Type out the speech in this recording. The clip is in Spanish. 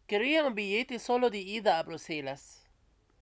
Quería un billete solo de ida a Bruselas.